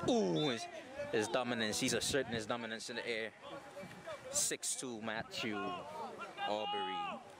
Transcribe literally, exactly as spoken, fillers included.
Ooh, his, his dominance. He's asserting his dominance in the air. six two Matthew Aubrey.